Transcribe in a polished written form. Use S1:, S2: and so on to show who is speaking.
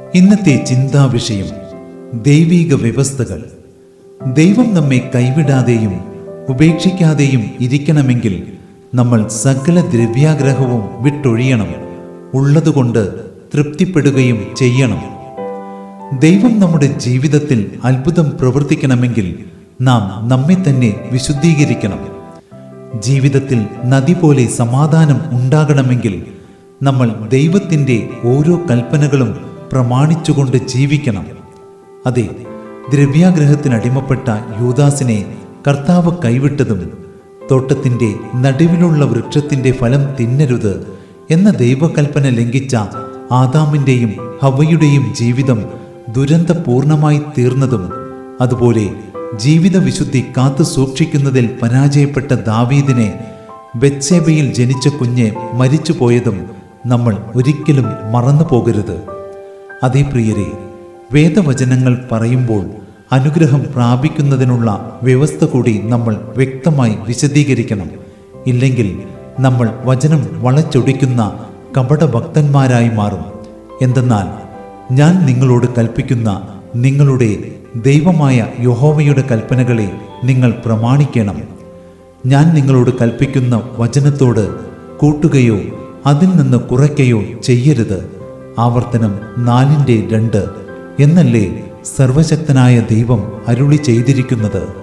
S1: ഇന്നത്തെ ചിന്താവിഷയം ദൈവിക വ്യവസ്ഥകൾ. ദൈവം നമ്മെ കൈവിടാതെയും ഉപേക്ഷിക്കാതെയും ഇരിക്കണമെങ്കിൽ നമ്മൾ സകല ദ്രവ്യാഗ്രഹവും വിട്ടൊഴിയണം, ഉള്ളതുകൊണ്ട് തൃപ്തിപ്പെടുകയും ചെയ്യണം. ദൈവം നമ്മുടെ ജീവിതത്തിൽ അത്ഭുതം പ്രവർത്തിക്കണമെങ്കിൽ നാം നമ്മെ തന്നെ വിശുദ്ധീകരിക്കണം. ജീവിതത്തിൽ നദി പോലെ സമാധാനം ഉണ്ടാകണമെങ്കിൽ നമ്മൾ ദൈവത്തിൻ്റെ ഓരോ കൽപ്പനകളും പ്രമാണിച്ചുകൊണ്ട് ജീവിക്കണം. അതെ, ദ്രവ്യാഗ്രഹത്തിനടിമപ്പെട്ട യൂദാസിനെ കർത്താവ് കൈവിട്ടതും തോട്ടത്തിൻ്റെ നടുവിലുള്ള വൃക്ഷത്തിൻ്റെ ഫലം തിന്നരുത് എന്ന ദൈവകൽപ്പന ലംഘിച്ച ആദാമിൻ്റെയും ഹവ്വയുടെയും ജീവിതം ദുരന്തപൂർണമായി തീർന്നതും, അതുപോലെ ജീവിത വിശുദ്ധി കാത്തു സൂക്ഷിക്കുന്നതിൽ പരാജയപ്പെട്ട ദാവീദിനെ ബത്ശേബയിൽ ജനിച്ച കുഞ്ഞ് മരിച്ചുപോയതും നമ്മൾ ഒരിക്കലും മറന്നു പോകരുത്. അതേ പ്രിയരെ, വേദവചനങ്ങൾ പറയുമ്പോൾ അനുഗ്രഹം പ്രാപിക്കുന്നതിനുള്ള വ്യവസ്ഥ കൂടി നമ്മൾ വ്യക്തമായി വിശദീകരിക്കണം. ഇല്ലെങ്കിൽ നമ്മൾ വചനം വളച്ചൊടിക്കുന്ന കപടഭക്തന്മാരായി മാറും. എന്തെന്നാൽ ഞാൻ നിങ്ങളോട് കൽപ്പിക്കുന്ന നിങ്ങളുടെ ദൈവമായ യഹോവയുടെ കൽപ്പനകളെ നിങ്ങൾ പ്രമാണിക്കണം. ഞാൻ നിങ്ങളോട് കൽപ്പിക്കുന്ന വചനത്തോട് കൂട്ടുകയോ അതിൽ നിന്ന് കുറയ്ക്കുകയോ ചെയ്യരുത്. ആവർത്തനം 4:2 എന്നല്ലേ സർവശക്തനായ ദൈവം അരുളി ചെയ്തിരിക്കുന്നത്.